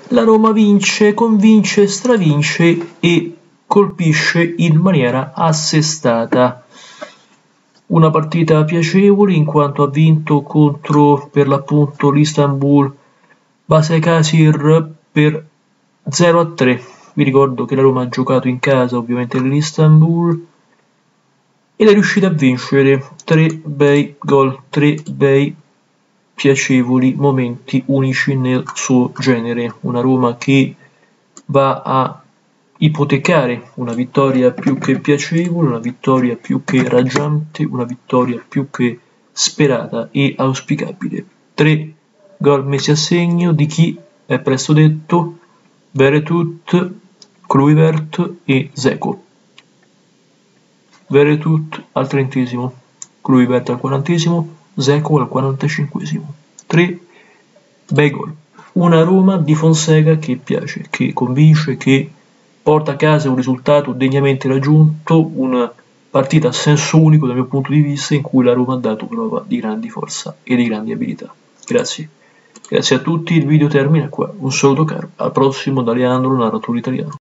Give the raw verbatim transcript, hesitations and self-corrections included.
la Roma vince, convince, stravince e colpisce in maniera assestata. Una partita piacevole in quanto ha vinto contro per l'appunto l'Istanbul Basaksehir per zero a tre. Vi ricordo che la Roma ha giocato in casa ovviamente l'Istanbul ed è riuscita a vincere. Tre bei gol, tre bei piacevoli momenti unici nel suo genere. Una Roma che va a ipotecare una vittoria più che piacevole, una vittoria più che raggiante, una vittoria più che sperata e auspicabile. Tre gol messi a segno di chi è presto detto Veretout, Kluivert e Dzeko. Veretout al trentesimo, Kluivert al quarantesimo, Dzeko al quarantacinquesimo. Tre bei gol. Una Roma di Fonseca che piace, che convince, che porta a casa un risultato degnamente raggiunto, una partita a senso unico dal mio punto di vista in cui la Roma ha dato prova di grandi forza e di grandi abilità. Grazie. Grazie a tutti, il video termina qua. Un saluto caro, al prossimo da Leandro, narratore italiano.